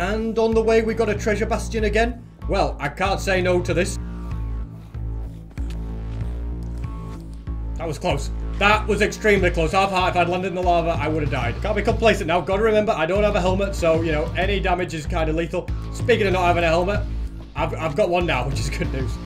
And on the way, we got a treasure bastion again. Well, I can't say no to this. That was close. That was extremely close. Half heart, if I'd landed in the lava, I would have died. Can't be complacent now. Gotta remember, I don't have a helmet, so, you know, any damage is kind of lethal. Speaking of not having a helmet, I've got one now, which is good news.